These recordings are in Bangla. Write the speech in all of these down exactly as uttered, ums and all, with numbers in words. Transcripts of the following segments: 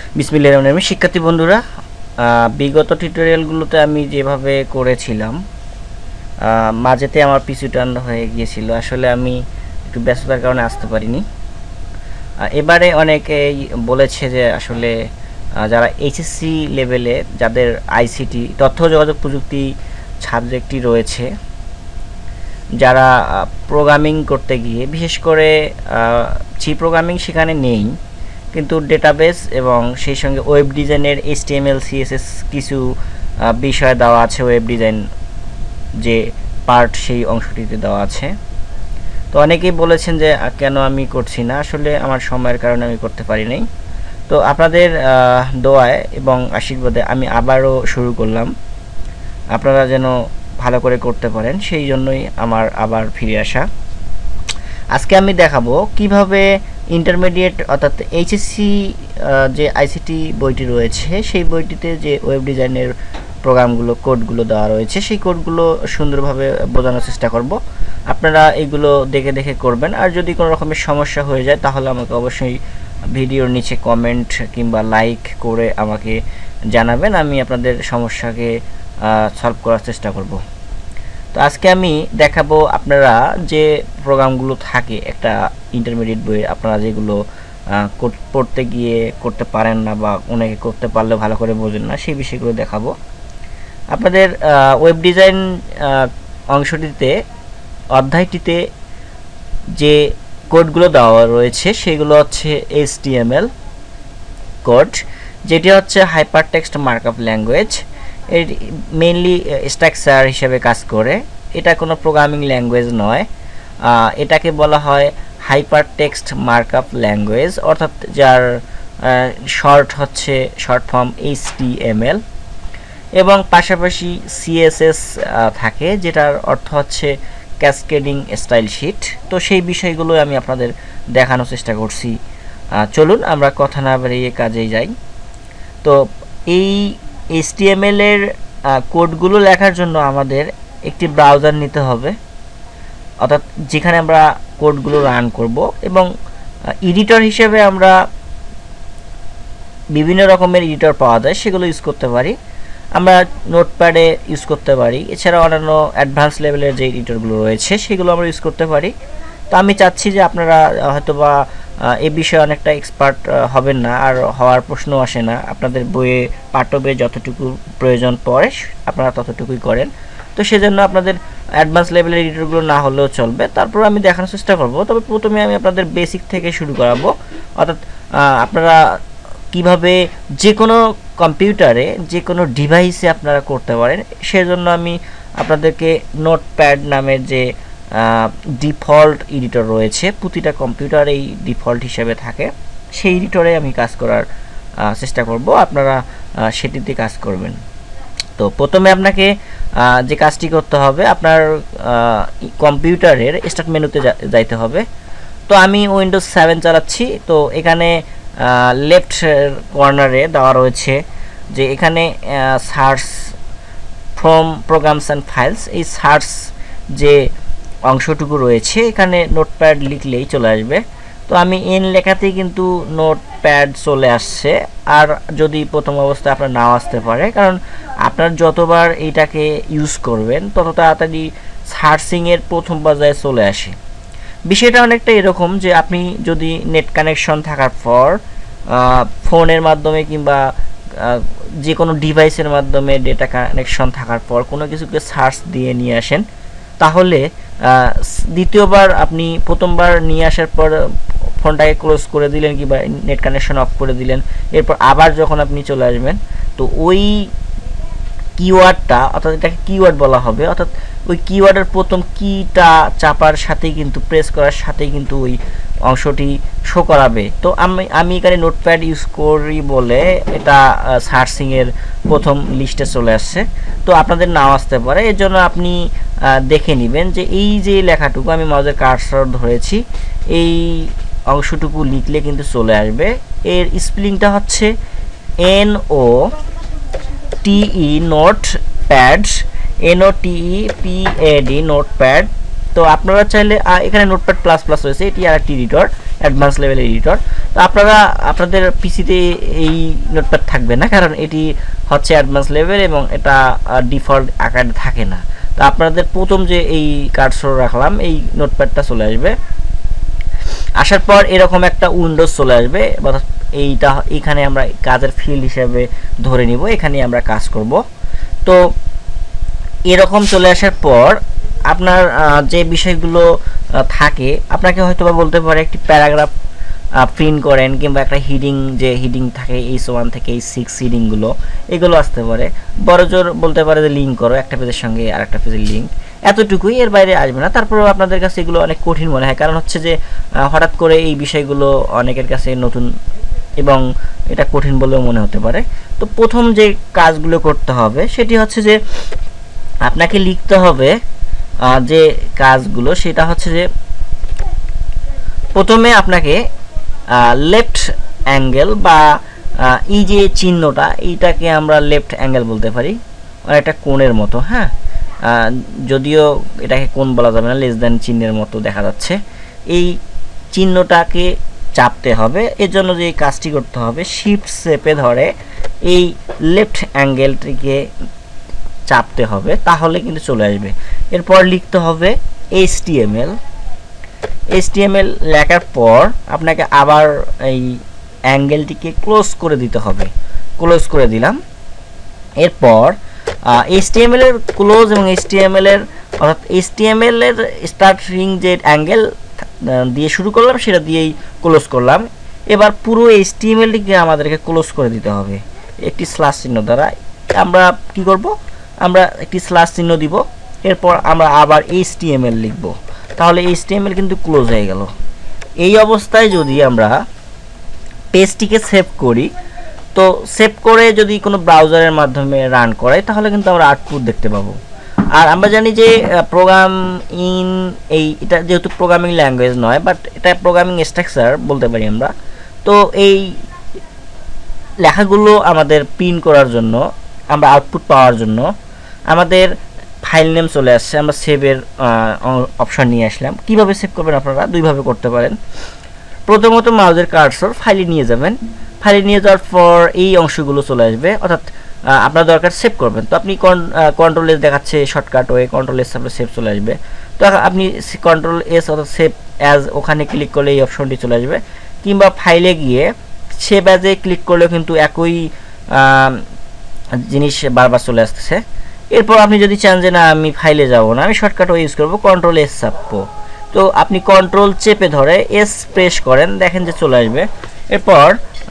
বিসমিল্লাহির রহমানির রহিম। শিক্ষার্থী বন্ধুরা, বিগত টিউটোরিয়ালগুলোতে আমি যেভাবে করেছিলাম মাঝেতে আমার পিছু টান হয়ে গিয়েছিল, আসলে আমি একটু ব্যস্ততার কারণে আসতে পারিনি। এবারে অনেকেই বলেছে যে আসলে যারা এইচএসসি লেভেলে যাদের আইসিটি তথ্য যোগাযোগ প্রযুক্তি সাবজেক্টটি রয়েছে, যারা প্রোগ্রামিং করতে গিয়ে বিশেষ করে সি প্রোগ্রামিং সেখানে নেই, কিন্তু ডেটাবেস এবং সেই সঙ্গে ওয়েব ডিজাইনের এইচটিএমএল সিএসএস কিছু বিষয় দেওয়া আছে, ওয়েব ডিজাইন যে পার্ট সেই অংশটিতে দেওয়া আছে। তো অনেকেই বলেছেন যে কেন আমি করছি না, আসলে আমার সময়ের কারণে আমি করতে পারি নাই। তো আপনাদের দোয়ায় এবং আশীর্বাদে আমি আবারও শুরু করলাম, আপনারা যেন ভালো করে করতে পারেন সেই জন্যই আমার আবার ফিরে আসা। আজকে আমি দেখাবো কিভাবে ইন্টারমিডিয়েট অর্থাৎ এইচএসসি যে আইসিটি বইটি রয়েছে সেই বইটিতে যে ওয়েব ডিজাইনের প্রোগ্রামগুলো কোডগুলো দেওয়া রয়েছে সেই কোডগুলো সুন্দরভাবে বোঝানোর চেষ্টা করব। আপনারা এগুলো দেখে দেখে করবেন, আর যদি কোনো রকমের সমস্যা হয়ে যায় তাহলে আমাকে অবশ্যই ভিডিওর নিচে কমেন্ট কিংবা লাইক করে আমাকে জানাবেন, আমি আপনাদের সমস্যাকে সলভ করার চেষ্টা করব। তো আজকে আমি দেখাবো আপনারা যে প্রোগ্রামগুলো থাকে একটা ইন্টারমিডিয়েট বইয়ে, আপনারা যেগুলো পড়তে গিয়ে করতে পারেন না বা অনেকে করতে পারলেও ভালো করে বোঝেন না, সেই বিষয়গুলো দেখাবো। আপনাদের ওয়েব ডিজাইন অংশটিতে অধ্যায়টিতে যে কোডগুলো দেওয়া রয়েছে সেগুলো হচ্ছে এইচটিএমএল কোড, যেটি হচ্ছে হাইপারটেক্সট মার্কআপ ল্যাঙ্গুয়েজ। এর মেইনলি স্ট্রাকচার হিসেবে কাজ করে, এটা কোনো প্রোগ্রামিং ল্যাঙ্গুয়েজ নয়, এটাকে বলা হয় হাইপারটেক্সট মার্কআপ ল্যাঙ্গুয়েজ, অর্থাৎ যার শর্ট হচ্ছে শর্ট ফর্ম এইচটিএমএল, এবং পাশাপাশি সিএসএস থাকে যেটার অর্থ হচ্ছে ক্যাসকেডিং স্টাইল শিট। তো সেই বিষয়গুলো আমি আপনাদের দেখানোর চেষ্টা করছি। চলুন আমরা কথা না বাড়িয়ে কাজেই যাই। তো এই এইচটিএমএল এর কোডগুলো লেখার জন্য আমাদের একটি ব্রাউজার নিতে হবে, অর্থাৎ যেখানে আমরা কোডগুলো রান করব, এবং এডিটর হিসেবে আমরা বিভিন্ন রকমের এডিটর পাওয়া যায়, সেগুলো ইউজ করতে পারি। আমরা নোটপ্যাডে ইউজ করতে পারি, এছাড়া অন্যান্য অ্যাডভান্স লেভেলের যে এডিটরগুলো রয়েছে সেগুলো আমরা ইউজ করতে পারি। তো আমি চাচ্ছি যে আপনারা হয়তোবা এই বিষয়ে অনেকটা এক্সপার্ট হবেন না, আর হওয়ার প্রশ্ন আসে না, আপনাদের বইয়ে পাঠ্য বইয়ে যতটুকু প্রয়োজন পড়ে আপনারা ততটুকুই করেন। তো সেজন্য আপনাদের অ্যাডভান্স লেভেলের এডিটরগুলো না হলেও চলবে, তারপর আমি দেখানোর চেষ্টা করব। তবে প্রথমে আমি আপনাদের বেসিক থেকে শুরু করাবো, অর্থাৎ আপনারা কিভাবে যে কোনো কম্পিউটারে যে কোনো ডিভাইসে আপনারা করতে পারেন সেজন্য আমি আপনাদেরকে নোটপ্যাড নামের যে ডিফল্ট এডিটর রয়েছে, প্রতিটা কম্পিউটারেই ডিফল্ট হিসেবে থাকে, সেই এডিটরে আমি কাজ করার চেষ্টা করব, আপনারা সেটিতে কাজ করবেন। তো প্রথমে আপনাকে যে কাজটি করতে হবে, আপনার কম্পিউটারের স্টার্ট মেনুতে যাইতে হবে। তো আমি উইন্ডোজ সেভেন চালাচ্ছি, তো এখানে লেফট কর্নারে দেওয়া রয়েছে যে এখানে search from programs and files, এই সার্চ যে অংশটুকু রয়েছে এখানে নোটপ্যাড লিখলেই চলে আসবে। তো আমি এন লেখাতেই কিন্তু নোটপ্যাড চলে আসছে, আর যদি প্রথম অবস্থায় আপনার নাও আসতে পারে, কারণ আপনার যতবার এইটাকে ইউজ করবেন তত তাড়াতাড়ি সার্চিংয়ের প্রথম পর্যায়ে চলে আসে। বিষয়টা অনেকটা এরকম যে আপনি যদি নেট কানেকশন থাকার পর ফোনের মাধ্যমে কিংবা যে কোনো ডিভাইসের মাধ্যমে ডেটা কানেকশন থাকার পর কোনো কিছুকে সার্চ দিয়ে নিয়ে আসেন, তাহলে দ্বিতীয়বার আপনি প্রথমবার নিয়ে আসার পর ফোনটাকে ক্লোজ করে দিলেন কিংবা নেট কানেকশন অফ করে দিলেন, এরপর আবার যখন আপনি চলে আসবেন তো ওই কিওয়ার্ডটা, অর্থাৎ এটাকে কিওয়ার্ড বলা হবে, অর্থাৎ ওই কিওয়ার্ডের প্রথম কিটা চাপার সাথেই কিন্তু প্রেস করার সাথেই কিন্তু ওই অংশটি শো করাবে। তো আমি আমি এখানে নোটপ্যাড ইউজ করি বলে এটা সার্চিংয়ের প্রথম লিস্টে চলে আসছে। তো আপনাদের নাও আসতে পারে, এর জন্য আপনি দেখে নেবেন যে এই যে লেখাটুকু আমি মাউসের কার্সর ধরেছি এই অংশটুকু লিখলে কিন্তু চলে আসবে। এর স্পেলিংটা হচ্ছে N O T E note pad, N O T E P A D notepad. তো আপনারা চাইলে এখানে নোটপ্যাড প্লাস প্লাস রয়েছে, এটি আর একটি এডিটর, অ্যাডভান্স লেভেল এডিটর। তো আপনারা আপনাদের পিসিতে এই নোটপ্যাড থাকবে না, কারণ এটি হচ্ছে অ্যাডভান্স লেভেল এবং এটা ডিফল্ট আকারে থাকে না। তো আপনাদের প্রথম যে এই কার্সর রাখলাম এই নোটপ্যাডটা চলে আসবে, আসার পর এরকম একটা উইন্ডোজ চলে আসবে। এইটা এখানে আমরা কাজের ফিল্ড হিসেবে ধরে নিব, এখানে আমরা কাজ করব। তো এরকম চলে আসার পর আপনার যে বিষয়গুলো থাকে, আপনাকে হয়তো বা বলতে পারে একটি প্যারাগ্রাফ প্রিন্ট করেন, কিংবা একটা হিডিং, যে হিডিং থাকে এইচ ওয়ান থেকে এইচ সিক্স হিডিংগুলো, এগুলো আসতে পারে। বড় জোর বলতে পারে যে লিঙ্ক করো একটা পেজের সঙ্গে আর একটা পেজের লিঙ্ক, এতটুকুই, এর বাইরে আসবে না। তারপরেও আপনাদের কাছে এগুলো অনেক কঠিন মনে হয়, কারণ হচ্ছে যে হঠাৎ করে এই বিষয়গুলো অনেকের কাছে নতুন এবং এটা কঠিন বলেও মনে হতে পারে। তো প্রথম যে কাজগুলো করতে হবে সেটি হচ্ছে যে আপনাকে লিখতে হবে যে কাজগুলো, সেটা হচ্ছে যে প্রথমে আপনাকে লেফট অ্যাঙ্গেল বা এই যে চিহ্নটা, এইটাকে আমরা লেফট অ্যাঙ্গেল বলতে পারি, একটা কোণের মতো। হ্যাঁ, যদিও এটাকে কোণ বলা যাবে না, লেস দ্যান চিহ্নের মতো দেখা যাচ্ছে। এই চিহ্নটাকে চাপতে হবে। এর জন্য যে কাজটি করতে হবে, শিফট চেপে ধরে এই লেফট অ্যাঙ্গেলটিকে চাপতে হবে, তাহলে কিন্তু চলে আসবে। এরপর লিখতে হবে এইচটিএমএল। এইচটিএমএল লেখার পর আপনাকে আবার এই অ্যাঙ্গেলটিকে ক্লোজ করে দিতে হবে। ক্লোজ করে দিলাম। এরপর এইচটিএমএল এর ক্লোজ এবং এইচটিএমএল এর অর্থাৎ এইচটিএমএল এর স্টার্টিং যে অ্যাঙ্গেল দিয়ে শুরু করলাম সেটা দিয়েই ক্লোজ করলাম। এবার পুরো এইচটিএমএলটিকে আমাদেরকে ক্লোজ করে দিতে হবে একটি স্ল্যাশ চিহ্ন দ্বারা। আমরা কি করব, আমরা একটি স্ল্যাশ চিহ্ন দিব, এরপর আমরা আবার এইচটিএমএল লিখব, তাহলে এইচটিএমএল কিন্তু ক্লোজ হয়ে গেল। এই অবস্থায় যদি আমরা পেজটিকে সেভ করি, তো সেভ করে যদি কোনো ব্রাউজারের মাধ্যমে রান করাই, তাহলে কিন্তু আমরা আউটপুট দেখতে পাবো। আর আমরা জানি যে প্রোগ্রাম ইন এই এটা যেহেতু প্রোগ্রামিং ল্যাঙ্গুয়েজ নয়, বাট এটা প্রোগ্রামিং স্ট্রাকচার বলতে পারি আমরা। তো এই লেখাগুলো আমাদের প্রিন্ট করার জন্য, আমরা আউটপুট পাওয়ার জন্য আমাদের ফাইল নেম চলে আসছে, আমরা সেভের অপশন নিয়ে আসলাম। কিভাবে সেভ করবেন আপনারা দুইভাবে করতে পারেন। প্রথমত মাউসের কার্সর ফাইলে নিয়ে যাবেন, ফাইলে নিয়ে যাওয়ার পর এই অংশগুলো চলে আসবে, অর্থাৎ আপনার দরকার সেভ করবেন। তো আপনি কন্ট্রোল এস দেখাচ্ছে শর্টকাট ওয়ে, কন্ট্রোল এস আপনার সেভ চলে আসবে। তো আপনি কন্ট্রোল এস অর্থাৎ সেভ অ্যাজ ওখানে ক্লিক করলে এই অপশনটি চলে আসবে, কিংবা ফাইলে গিয়ে সেভ অ্যাজে ক্লিক করলেও কিন্তু একই জিনিস বারবার চলে আসতেছে। এরপর আপনি যদি চান যে না আমি ফাইলে যাব না, আমি শর্টকাট ওয়ে ইউজ করবো, কন্ট্রোল এস চাপবো। তো আপনি কন্ট্রোল চেপে ধরে এস প্রেস করেন, দেখেন যে চলে আসবে। এরপর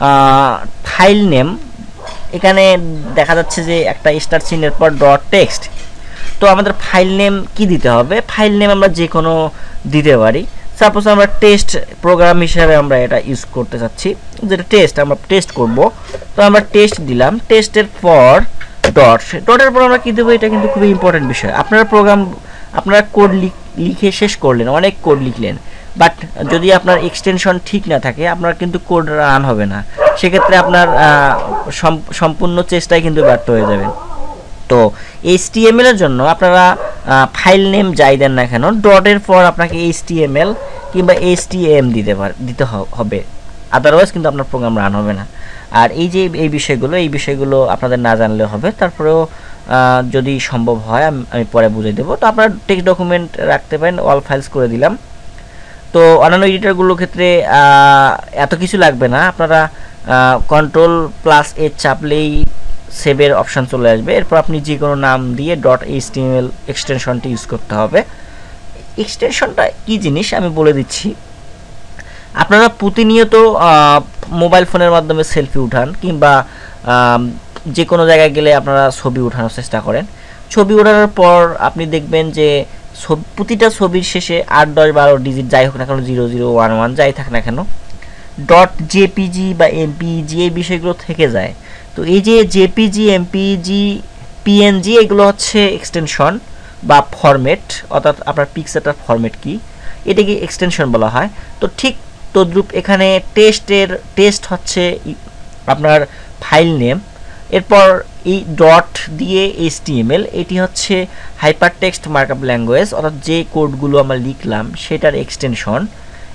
ফাইল নেম, এখানে দেখা যাচ্ছে যে একটা স্টার চিহ্নের পর ডট টেক্সট। তো আমাদের ফাইল নেম কি দিতে হবে, ফাইল নেম আমরা যে কোনো দিতে পারি। সাপোজ আমরা টেস্ট প্রোগ্রাম হিসাবে আমরা এটা ইউজ করতে চাচ্ছি, যেটা টেস্ট, আমরা টেস্ট করব। তো আমরা টেস্ট দিলাম, টেস্টের পর ডট, ডটের পর আমরা কী দেবো, এটা কিন্তু খুবই ইম্পর্টেন্ট বিষয়। আপনারা প্রোগ্রাম আপনারা কোড লিখে শেষ করলেন, অনেক কোড লিখলেন, বাট যদি আপনার এক্সটেনশন ঠিক না থাকে আপনার কিন্তু কোড রান হবে না, সেক্ষেত্রে আপনার সম্পূর্ণ চেষ্টায় কিন্তু ব্যর্থ হয়ে যাবেন। তো এইচটিএমএল এর জন্য আপনারা ফাইল নেম যাই দেন না কেন, ডটের পর আপনাকে এইচটিএমএল কিংবা এইচটিএম দিতে পার দিতে হবে, আদারওয়াইজ কিন্তু আপনার প্রোগ্রাম রান হবে না। আর এই যে এই বিষয়গুলো এই বিষয়গুলো আপনাদের না জানলে হবে, তারপরেও যদি সম্ভব হয় আমি পরে বুঝিয়ে দেবো। তো আপনারা টেক্সট ডকুমেন্ট রাখতে পারেন, অল ফাইলস করে দিলাম। তো অন্যান্য এডিটরগুলোর ক্ষেত্রে এত কিছু লাগবে না, আপনারা কন্ট্রোল প্লাস এ চাপলেই সেভের অপশান চলে আসবে। এরপর আপনি যে কোনো নাম দিয়ে ডট এইচটিএমএল এক্সটেনশনটি ইউজ করতে হবে। এক্সটেনশনটা কি জিনিস আমি বলে দিচ্ছি। আপনারা প্রতিনিয়ত মোবাইল ফোনের মাধ্যমে সেলফি উঠান, কিংবা যে কোনো জায়গায় গেলে আপনারা ছবি উঠানোর চেষ্টা করেন। ছবি ওঠানোর পর আপনি দেখবেন যে প্রতিটা ছবির শেষে আট দশ বারো ডিজিট যাই হোক না কেন, জিরো জিরো ওয়ান ওয়ান যাই থাক না কেন, ডট জেপিজি বা এমপিজি এই বিষয়গুলো থেকে যায়। তো এই যে জেপিজি, এমপিজি, পিএনজি এগুলো হচ্ছে এক্সটেনশন বা ফরম্যাট, অর্থাৎ আপনার পিকচারটার ফরম্যাট কি, এটাকে এক্সটেনশন বলা হয়। তো ঠিক তদ্রূপ এখানে টেস্টের টেস্ট হচ্ছে আপনার ফাইল নেম, এরপর এই ডট দিয়ে এইচটিএমএল, এটি হচ্ছে হাইপার টেক্সট মার্কআপ ল্যাঙ্গুয়েজ, অর্থাৎ যে কোডগুলো আমরা লিখলাম সেটার এক্সটেনশন।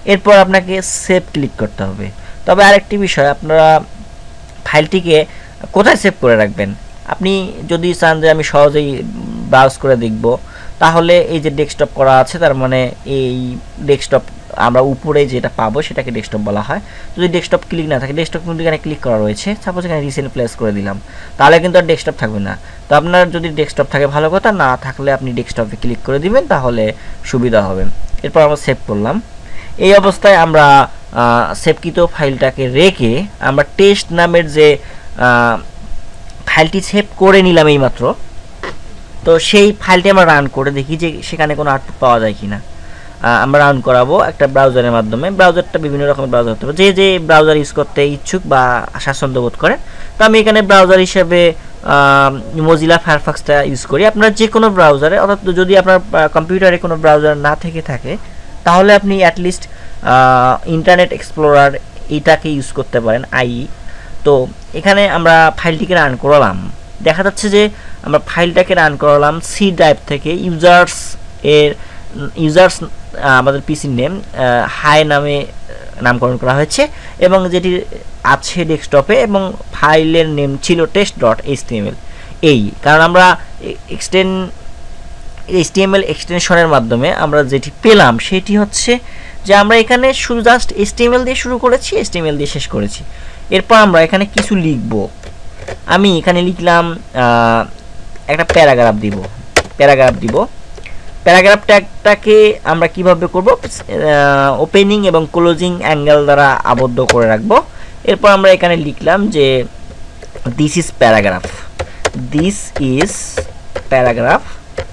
এরপর আপনাকে সেভ ক্লিক করতে হবে। তবে আরেকটি বিষয়, আপনারা ফাইলটিকে কোথায় সেভ করে রাখবেন? আপনি যদি চান যে আমি সহজেই ব্রাউজ করে দেখব, তাহলে এই যে ডেস্কটপ করা আছে, তার মানে এই ডেস্কটপ আমরা উপরে যেটা পাবো সেটাকে ডেস্কটপ বলা হয়। যদি ডেস্কটপ ক্লিক না থাকে, ডেস্কটপ কিন্তু এখানে ক্লিক করা রয়েছে, সাপোজ এখানে রিসেন্ট প্লেস করে দিলাম, তাহলে কিন্তু আর ডেস্কটপ থাকবে না। তো আপনার যদি ডেস্কটপ থাকে ভালো কথা, না থাকলে আপনি ডেস্কটপে ক্লিক করে দিবেন, তাহলে সুবিধা হবে। এরপর আমরা সেভ করলাম। এই অবস্থায় আমরা সেভকৃত ফাইলটাকে রেখে আমরা টেস্ট নামের যে ফাইলটি সেভ করে নিলাম এইমাত্র, তো সেই ফাইলটি আমরা রান করে দেখি যে সেখানে কোনো আউটপুট পাওয়া যায় কিনা। আমরা রান করাবো একটা ব্রাউজারের মাধ্যমে। ব্রাউজারটা বিভিন্ন রকমের ব্রাউজার হতে পারে, যে যে ব্রাউজার ইউজ করতে ইচ্ছুক বা স্বাচ্ছন্দ্য বোধ করেন। তো আমি এখানে ব্রাউজার হিসেবে মোজিলা ফায়ারফক্সটা ইউজ করি। আপনার যে কোনো ব্রাউজারে, অর্থাৎ যদি আপনার কম্পিউটারে কোনো ব্রাউজার না থেকে থাকে, তাহলে আপনি অ্যাটলিস্ট ইন্টারনেট এক্সপ্লোরার এইটাকে ইউজ করতে পারেন, আই। তো এখানে আমরা ফাইলটিকে রান করালাম। দেখা যাচ্ছে যে আমরা ফাইলটাকে রান করালাম সি ড্রাইভ থেকে। ইউজার্স এর ইউজার্স আমাদের পিসির নেম হাই নামে নামকরণ করা হয়েছে এবং যেটি আছে ডেস্কটপে, এবং ফাইলের নেম ছিল টেস্ট ডট এইচটিএমএল। এই কারণ আমরা এক্সটেন এইচটিএমএল এক্সটেনশনের মাধ্যমে আমরা যেটি পেলাম সেটি হচ্ছে যে আমরা এখানে শুধু জাস্ট এইচটিএমএল দিয়ে শুরু করেছি, এইচটিএমএল দিয়ে শেষ করেছি। এরপর আমরা এখানে কিছু লিখব। আমি এখানে লিখলাম একটা প্যারাগ্রাফ দিব প্যারাগ্রাফ দিব প্যারাগ্রাফ ট্যাগটাকে আমরা কিভাবে করব? ওপেনিং এবং ক্লোজিং অ্যাঙ্গেল দ্বারা আবদ্ধ করে রাখব। এরপর আমরা এখানে লিখলাম যে this is paragraph, this is paragraph.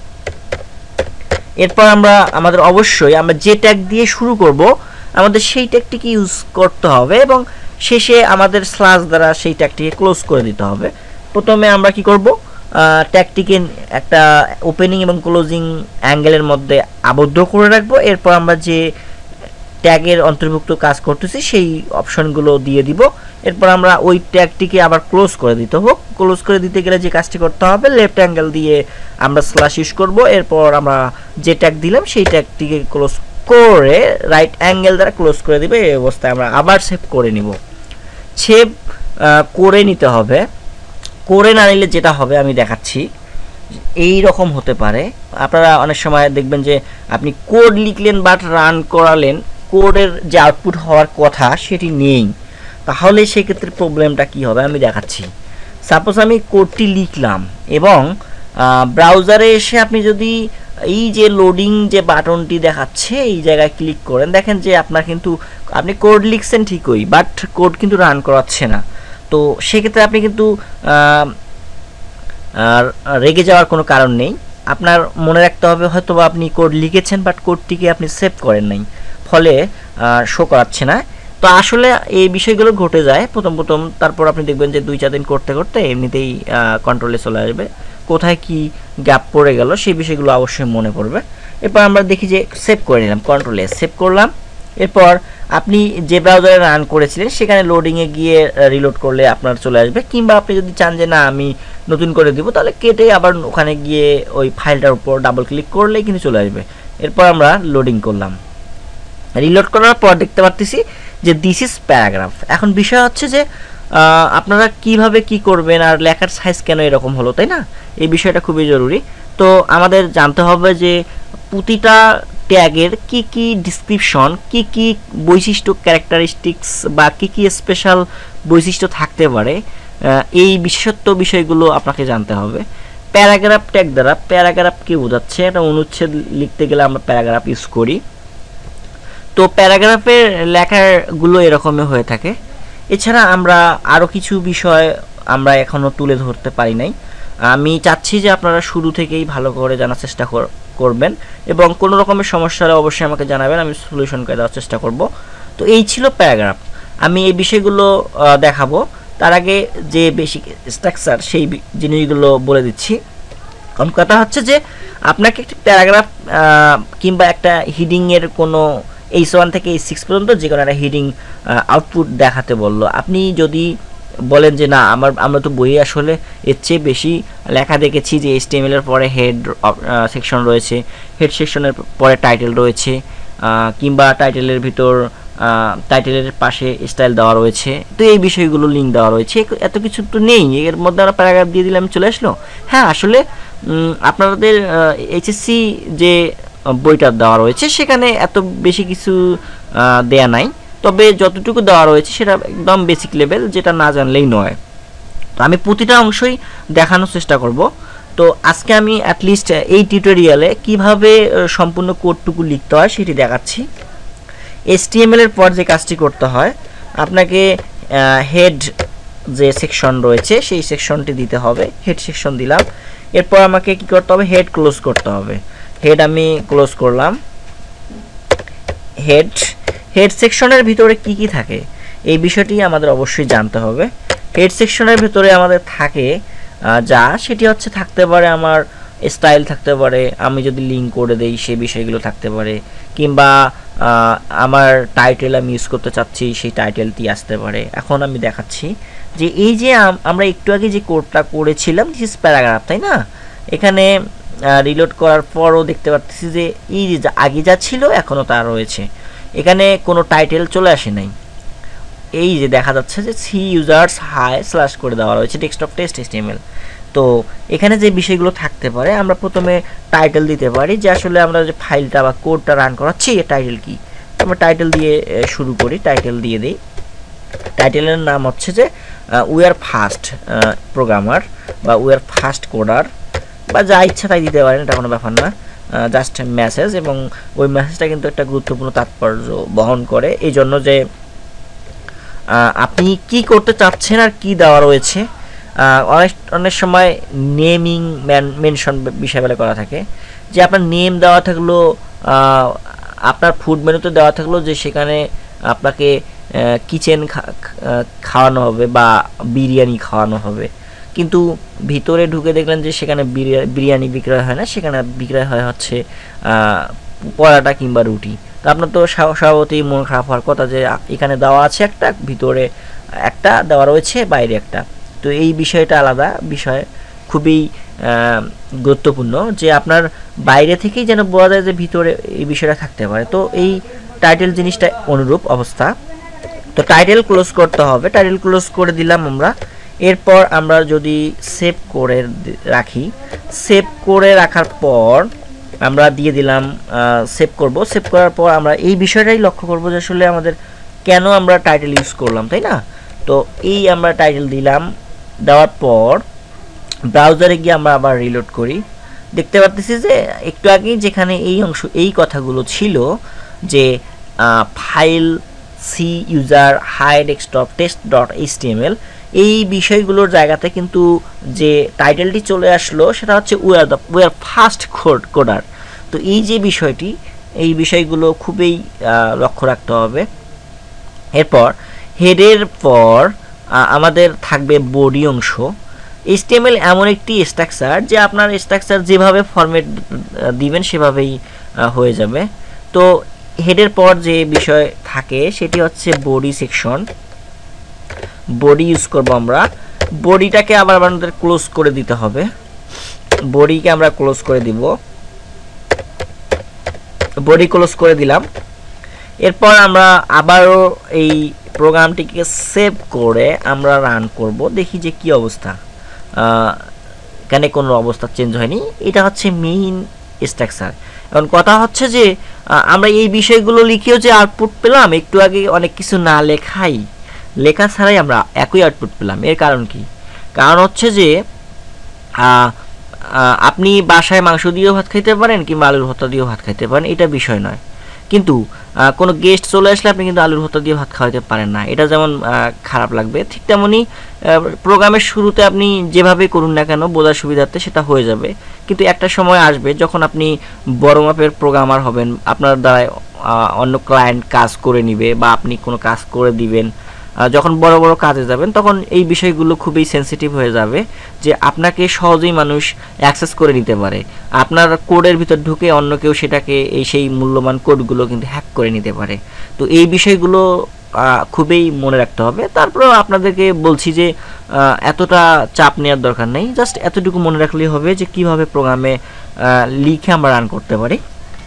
এরপর আমরা আমাদের অবশ্যই আমরা যে ট্যাগ দিয়ে শুরু করব আমাদের সেই ট্যাগটিকে ইউজ করতে হবে এবং শেষে আমাদের স্ল্যাশ দ্বারা সেই ট্যাগটিকে ক্লোজ করে দিতে হবে। প্রথমে আমরা কি করব? ট্যাগটিকে একটা ওপেনিং এবং ক্লোজিং অ্যাঙ্গেলের মধ্যে আবদ্ধ করে রাখবো। এরপর আমরা যে ট্যাগের অন্তর্ভুক্ত কাজ করতেছি সেই অপশনগুলো দিয়ে দিব। এরপর আমরা ওই ট্যাগটিকে আবার ক্লোজ করে দিতে হবে। ক্লোজ করে দিতে গেলে যে কাজটি করতে হবে, লেফট অ্যাঙ্গেল দিয়ে আমরা স্ল্যাশ ইউজ করব। এরপর আমরা যে ট্যাগ দিলাম সেই ট্যাগটিকে ক্লোজ করে রাইট অ্যাঙ্গেল দ্বারা ক্লোজ করে দিবে। এই অবস্থায় আমরা আবার সেভ করে নিব। সেভ করে নিতে হবে। করে না নিলে যেটা হবে আমি দেখাচ্ছি, এই রকম হতে পারে। আপনারা অনেক সময় দেখবেন যে আপনি কোড লিখলেন বাট রান করালেন, কোডের যে আউটপুট হওয়ার কথা সেটি নেই। তাহলে সেক্ষেত্রে প্রবলেমটা কি হবে আমি দেখাচ্ছি। সাপোজ আমি কোডটি লিখলাম এবং ব্রাউজারে এসে আপনি যদি এই যে লোডিং যে বাটনটি দেখাচ্ছে এই জায়গায় ক্লিক করেন, দেখেন যে আপনার কিন্তু আপনি কোড লিখছেন ঠিকই, বাট কোড কিন্তু রান করাচ্ছে না। তো সেক্ষেত্রে আপনি কিন্তু রেগে যাওয়ার কোনো কারণ নেই। আপনার মনে রাখতে হবে হয়তো বা আপনি কোড লিখেছেন বাট কোডটিকে আপনি সেভ করেন নাই, ফলে শো করাচ্ছে না। তো আসলে এই বিষয়গুলো ঘটে যায় প্রথম প্রথম। তারপর আপনি দেখবেন যে দুই চার দিন করতে করতে এমনিতেই কন্ট্রোলে চলে আসবে। কোথায় কি গ্যাপ পড়ে গেল সেই বিষয়গুলো অবশ্যই মনে পড়বে। এরপর আমরা দেখি যে সেভ করে নিলাম, কন্ট্রোলে সেভ করলাম। এরপর আপনি যে ব্রাউজারে রান করেছিলেন সেখানে লোডিংয়ে গিয়ে রিলোড করলে আপনার চলে আসবে, কিংবা আপনি যদি চান যে না আমি নতুন করে দিব তাহলে কেটে আবার ওখানে গিয়ে ওই ফাইলটার উপর ডাবল ক্লিক করলেই কিন্তু চলে আসবে। এরপর আমরা লোডিং করলাম। রিলোড করার পর দেখতে পাচ্ছি যে দিস ইজ প্যারাগ্রাফ। এখন বিষয় হচ্ছে যে আপনারা কিভাবে কি করবেন আর লেখার সাইজ কেন এরকম হলো, তাই না? এই বিষয়টা খুবই জরুরি। তো আমাদের জানতে হবে যে প্রতিটা ট্যাগের কি কি ডিসক্রিপশন, কি কি বৈশিষ্ট্য, ক্যারেক্টারিস্টিক্স বা কি কি স্পেশাল বৈশিষ্ট্য থাকতে পারে, এই বিশেষত্ব বিষয়গুলো আপনাকে জানতে হবে। প্যারাগ্রাফ ট্যাগ দ্বারা প্যারাগ্রাফ কি বোঝাচ্ছে, একটা অনুচ্ছেদ লিখতে গেলে আমরা প্যারাগ্রাফ ইউজ করি। তো প্যারাগ্রাফের লেখাগুলো এরকমই হয়ে থাকে। এছাড়া আমরা আরও কিছু বিষয় আমরা এখনও তুলে ধরতে পারি নাই। আমি চাচ্ছি যে আপনারা শুরু থেকেই ভালো করে জানার চেষ্টা করবেন এবং কোনো রকমের সমস্যা হলে অবশ্যই আমাকে জানাবেন, আমি সলিউশন করে দেওয়ার চেষ্টা করব। তো এই ছিল প্যারাগ্রাফ। আমি এই বিষয়গুলো দেখাবো, তার আগে যে বেসিক স্ট্রাকচার সেই জিনিসগুলো বলে দিচ্ছি। কারণ কথা হচ্ছে যে আপনাকে একটি প্যারাগ্রাফ কিংবা একটা হিডিংয়ের কোনো এইচ ওয়ান থেকে এইচ সিক্স পর্যন্ত যে কোনো একটা হিডিং আউটপুট দেখাতে বললো, আপনি যদি বলেন যে না আমার আমরা তো বইয়ে আসলে এর চেয়ে বেশি লেখা দেখেছি যে এইচটিএমএল এর পরে হেড সেকশন রয়েছে, হেড সেকশনের পরে টাইটেল রয়েছে, কিংবা টাইটেলের ভিতর টাইটেলের পাশে স্টাইল দেওয়া রয়েছে, তো এই বিষয়গুলো লিঙ্ক দেওয়া রয়েছে। এত কিছু তো নেই, এর মধ্যে আমরা প্যারাগ্রাফ দিয়ে দিলাম চলে আসলো। হ্যাঁ, আসলে আপনাদের এইচএসসি যে বইটা দেওয়া রয়েছে সেখানে এত বেশি কিছু দেয়া নাই, তবে যতটুকু দেওয়া রয়েছে সেটা একদম বেসিক লেভেল, যেটা না জানলেই নয়। তো আমি প্রতিটা অংশই দেখানোর চেষ্টা করব। তো আজকে আমি অ্যাটলিস্ট এই টিউটোরিয়ালে কিভাবে সম্পূর্ণ কোডটুকু লিখতে হয় সেটি দেখাচ্ছি। এইচটিএমএল এর পর যে কাজটি করতে হয়, আপনাকে হেড যে সেকশন রয়েছে সেই সেকশনটি দিতে হবে। হেড সেকশন দিলাম, এরপর আমাকে কি করতে হবে, হেড ক্লোজ করতে হবে। হেড আমি ক্লোজ করলাম। হেড হেড সেকশনের ভিতরে কি কি থাকে এই বিষয়টি আমাদের অবশ্যই জানতে হবে। হেড সেকশনের ভিতরে আমাদের থাকে যা, সেটি হচ্ছে থাকতে পারে আমার স্টাইল থাকতে পারে, আমি যদি লিঙ্ক করে দেই সেই বিষয়গুলো থাকতে পারে, কিংবা আমার টাইটেল আমি ইউজ করতে চাচ্ছি সেই টাইটেলটি আসতে পারে। এখন আমি দেখাচ্ছি যে এই যে আমরা একটু আগে যে কোডটা করেছিলাম দিস ইজ প্যারাগ্রাফ, তাই না? এখানে রিলোড করার পরও দেখতে পাচ্ছি যে এই যে আগে যা ছিল এখনও তা রয়েছে, এখানে কোনো টাইটেল চলে আসে নাই। এই যে দেখা যাচ্ছে যে সি ইউজার্স হাই স্ল্যাশ করে দেওয়া রয়েছে ডেস্কটপ টেস্ট এইচটিএমএল। তো এখানে যে বিষয়গুলো থাকতে পারে, আমরা প্রথমে টাইটেল দিতে পারি যে আসলে আমরা যে ফাইলটা বা কোডটা রান করাচ্ছি এর টাইটেল কি। আমরা টাইটেল দিয়ে শুরু করি, টাইটেল দিয়ে দিই। টাইটেলের নাম হচ্ছে যে উই আর ফাস্ট প্রোগ্রামার বা উই আর ফাস্ট কোডার, বা যা ইচ্ছা তাই দিতে পারেন, এটা কোনো ব্যাপার না, জাস্ট মেসেজ। এবং ওই মেসেজটা কিন্তু একটা গুরুত্বপূর্ণ তাৎপর্য বহন করে, এই জন্য যে আপনি কি করতে চাচ্ছেন আর কি দেওয়া রয়েছে। অনেক অনেক সময় নেমিং মেনশন বিষয়গুলো করা থাকে, যে আপনার নেম দেওয়া থাকলো, আপনার ফুড মেনুতে দেওয়া থাকলো যে সেখানে আপনাকে কিচেন খাওয়ানো হবে বা বিরিয়ানি খাওয়ানো হবে, কিন্তু ভিতরে ঢুকে দেখলেন যে সেখানে বিরিয়ানি বিক্রয় হয় না, সেখানে বিক্রয় হয় হচ্ছে পরাটা কিংবা রুটি। তো আপনার তো স্বভাবতই মন খারাপ হওয়ার কথা যে এখানে দেওয়া আছে একটা, ভিতরে একটা দেওয়া রয়েছে, বাইরে একটা। তো এই বিষয়টা আলাদা বিষয়, খুবই গুরুত্বপূর্ণ যে আপনার বাইরে থেকেই যেন বোঝা যায় যে ভিতরে এই বিষয়টা থাকতে পারে। তো এই টাইটেল জিনিসটা অনুরূপ অবস্থা। তো টাইটেল ক্লোজ করতে হবে, টাইটেল ক্লোজ করে দিলাম আমরা। এরপর আমরা যদি সেভ করে রাখি, সেভ করে রাখার পর আমরা দিয়ে দিলাম সেভ করব। সেভ করার পর আমরা এই বিষয়টাই লক্ষ্য করব যে আসলে আমাদের কেন আমরা টাইটেল ইউজ করলাম, তাই না? তো এই আমরা টাইটেল দিলাম, দেওয়ার পর ব্রাউজারে গিয়ে আমরা আবার রিলোড করি। দেখতে পাচ্ছি যে একটু আগেই যেখানে এই অংশ এই কথাগুলো ছিল যে file C user hi desktop test dot HTML, এই বিষয়গুলোর জায়গাতে কিন্তু যে টাইটেলটি চলে আসলো সেটা হচ্ছে we are the we are fast code coder. তো এই যে বিষয়টি, এই বিষয়গুলো খুবই লক্ষ্য রাখতে হবে। এরপর হেডের পর আমাদের থাকবে বডি অংশ। এইচটিএমএল এমন একটি স্ট্রাকচার যে আপনার স্ট্রাকচার যেভাবে ফরম্যাট দিবেন সেভাবেই হয়ে যাবে। তো হেডের পর যে বিষয় থাকে সেটি হচ্ছে বডি সেকশন। বডি ইউজ করব আমরা, বডিটাকে আবার আমাদের ক্লোজ করে দিতে হবে। বডিকে আমরা ক্লোজ করে দিব, বডি ক্লোজ করে দিলাম। এরপর আমরা আবারও এই প্রোগ্রামটিকে সেভ করে আমরা রান করব, দেখি যে কি অবস্থা। এখানে কোনো অবস্থা চেঞ্জ হয়নি, এটা হচ্ছে মেইন স্ট্রাকচার। এখন কথা হচ্ছে যে আমরা এই বিষয়গুলো লিখেও যে আউটপুট পেলাম, একটু আগে অনেক কিছু না লেখাই লেখা ছাড়াই আমরা একই আউটপুট পেলাম। এর কারণ কি? কারণ হচ্ছে যে আপনি বাসায় মাংস দিয়েও ভাত খাইতে পারেন কিংবা আলুর ভর্তা দিয়েও ভাত খাইতে পারেন, এটা বিষয় নয়। কিন্তু কোনো গেস্ট চলে আসলে আপনি কিন্তু আলুর ভর্তা দিয়ে ভাত খাওয়াতে পারেন না, এটা যেমন খারাপ লাগবে, ঠিক তেমনই প্রোগ্রামের শুরুতে আপনি যেভাবে করুন না কেন বোঝার সুবিধার্থে সেটা হয়ে যাবে। কিন্তু একটা সময় আসবে যখন আপনি বড় মাপের প্রোগ্রামার হবেন, আপনার দ্বারা অন্য ক্লায়েন্ট কাজ করে নিবে বা আপনি কোনো কাজ করে দিবেন, যখন বড় বড় কাজে যাবেন তখন এই বিষয়গুলো খুবই সেন্সিটিভ হয়ে যাবে যে আপনাকে সহজেই মানুষ অ্যাক্সেস করে নিতে পারে। আপনার কোডের ভিতর ঢুকে অন্য কেউ সেটাকে এই সেই মূল্যবান কোডগুলো কিন্তু হ্যাক করে নিতে পারে। তো এই বিষয়গুলো খুবই মনে রাখতে হবে। তারপরেও আপনাদেরকে বলছি যে এতটা চাপ নেওয়ার দরকার নেই, জাস্ট এতটুকু মনে রাখলেই হবে যে কিভাবে প্রোগ্রামে লিখে আমরা রান করতে পারি। তো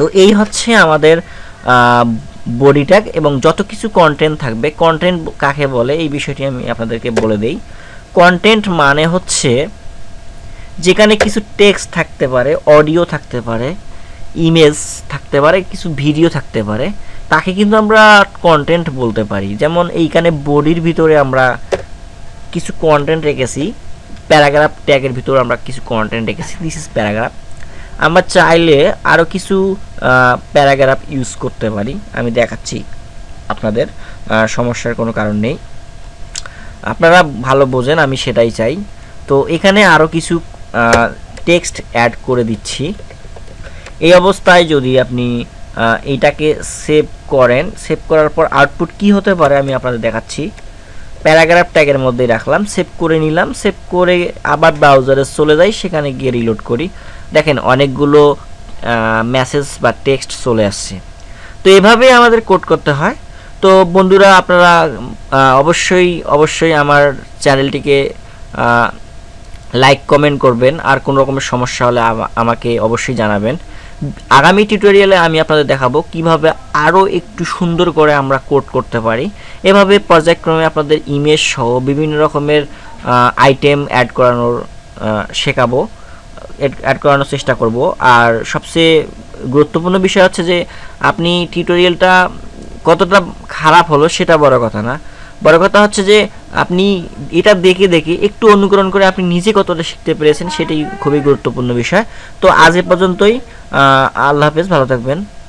তো এই হচ্ছে আমাদের বডি ট্যাগ এবং যত কিছু কন্টেন্ট থাকবে। কন্টেন্ট কাকে বলে এই বিষয়টি আমি আপনাদেরকে বলে দেই। কন্টেন্ট মানে হচ্ছে যেখানে কিছু টেক্সট থাকতে পারে, অডিও থাকতে পারে, ইমেজ থাকতে পারে, কিছু ভিডিও থাকতে পারে, তাকে কিন্তু আমরা কন্টেন্ট বলতে পারি। যেমন এইখানে বডির ভিতরে আমরা কিছু কন্টেন্ট রেখেছি, প্যারাগ্রাফ ট্যাগের ভিতরে আমরা কিছু কন্টেন্ট রেখেছি, দিস ইজ প্যারাগ্রাফ। আমরা চাইলে আরও কিছু প্যারাগ্রাফ ইউজ করতে পারি, আমি দেখাচ্ছি আপনাদের, সমস্যার কোনো কারণ নেই, আপনারা ভালো বোঝেন, আমি সেটাই চাই। তো এখানে আরও কিছু টেক্সট অ্যাড করে দিচ্ছি। এই অবস্থায় যদি আপনি এইটাকে সেভ করেন, সেভ করার পর আউটপুট কি হতে পারে আমি আপনাদের দেখাচ্ছি। প্যারাগ্রাফ ট্যাগের মধ্যেই রাখলাম, সেভ করে নিলাম, সেভ করে আবার ব্রাউজারে চলে যাই, সেখানে গিয়ে রিলোড করি, দেখেন অনেকগুলো মেসেজ বা টেক্সট চলে আসছে। তো এভাবেই আমাদের কোড করতে হয়। তো বন্ধুরা আপনারা অবশ্যই অবশ্যই আমার চ্যানেলটিকে লাইক কমেন্ট করবেন, আর কোনো রকমের সমস্যা হলে আমাকে অবশ্যই জানাবেন। আগামী টিউটোরিয়ালে আমি আপনাদের দেখাবো কিভাবে আরও একটু সুন্দর করে আমরা কোড করতে পারি। এভাবে পর্যায়ক্রমে আপনাদের ইমেজ সহ বিভিন্ন রকমের আইটেম অ্যাড করানোর শেখাবো, অ্যাড করানোর চেষ্টা করব। আর সবচেয়ে গুরুত্বপূর্ণ বিষয় হচ্ছে যে আপনি টিউটোরিয়ালটা কতটা খারাপ হলো সেটা বড় কথা না, বড় কথা হচ্ছে যে আপনি এটা দেখে দেখে একটু অনুকরণ করে আপনি নিজে কতটা শিখতে পেরেছেন, সেটাই খুবই গুরুত্বপূর্ণ বিষয়। তো আজ এ পর্যন্তই, আল্লাহ হাফেজ, ভালো থাকবেন।